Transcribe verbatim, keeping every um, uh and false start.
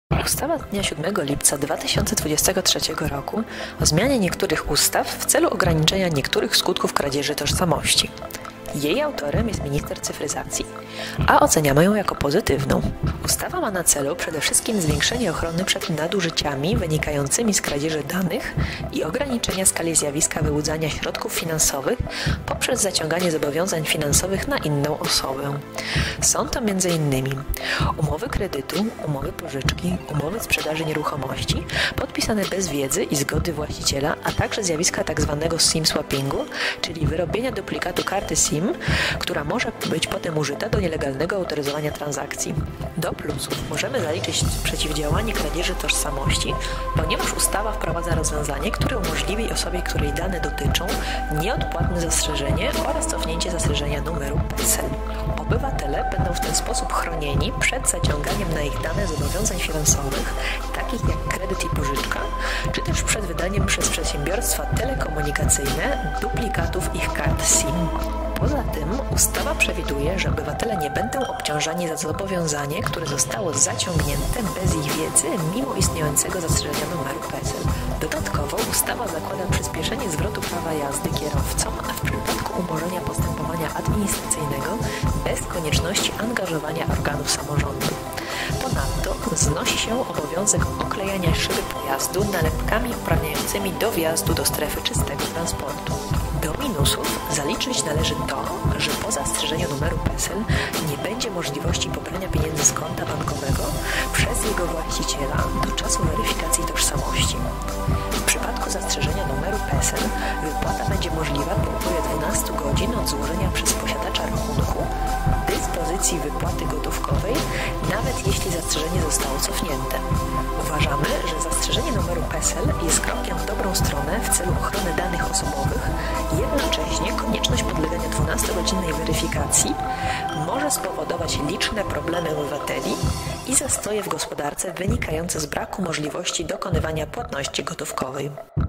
Ustawa z dnia siódmego lipca dwa tysiące dwudziestego trzeciego roku o zmianie niektórych ustaw w celu ograniczenia niektórych skutków kradzieży tożsamości. Jej autorem jest minister cyfryzacji, a oceniamy ją jako pozytywną. Ustawa ma na celu przede wszystkim zwiększenie ochrony przed nadużyciami wynikającymi z kradzieży danych i ograniczenia skali zjawiska wyłudzania środków finansowych poprzez zaciąganie zobowiązań finansowych na inną osobę. Są to między innymi umowy kredytu, umowy pożyczki, umowy sprzedaży nieruchomości podpisane bez wiedzy i zgody właściciela, a także zjawiska tzw. SIM swappingu, czyli wyrobienia duplikatu karty SIM, która może być potem użyta do nielegalnego autoryzowania transakcji. Do plusów możemy zaliczyć przeciwdziałanie kradzieży tożsamości, ponieważ ustawa wprowadza rozwiązanie, które umożliwi osobie, której dane dotyczą, nieodpłatne zastrzeżenie oraz cofnięcie zastrzeżenia numeru P E S E L. Obywatele będą w ten sposób chronieni przed zaciąganiem na ich dane zobowiązań finansowych, takich jak kredyt i pożyczka, czy też przed wydaniem przez przedsiębiorstwa telekomunikacyjne duplikatów ich kart SIM. Poza tym ustawa przewiduje, że obywatele nie będą obciążani za zobowiązanie, które zostało zaciągnięte bez ich wiedzy, mimo istniejącego zastrzeżenia numeru P E S E L. Dodatkowo ustawa zakłada przyspieszenie zwrotu prawa jazdy kierowcom, a w przypadku umorzenia postępowania administracyjnego bez konieczności angażowania organów samorządu. Ponadto znosi się obowiązek oklejania szyby pojazdu nalepkami uprawniającymi do wjazdu do strefy czystego transportu. Do minusów zaliczyć należy to, że po zastrzeżeniu numeru P E S E L nie będzie możliwości pobrania pieniędzy z konta bankowego przez jego właściciela do czasu weryfikacji tożsamości. W przypadku zastrzeżenia numeru P E S E L wypłata będzie możliwa po upływie dwunastu godzin od złożenia przez posiadacza rachunku dyspozycji wypłaty gotówkowej, nawet jeśli zastrzeżenie zostało cofnięte. Uważamy, że zastrzeżenie numeru P E S E L jest krokiem w dobrą stronę w celu ochrony danych osobowych. Jednocześnie konieczność podlegania dwunastogodzinnej weryfikacji może spowodować liczne problemy obywateli i zastoje w gospodarce wynikające z braku możliwości dokonywania płatności gotówkowej.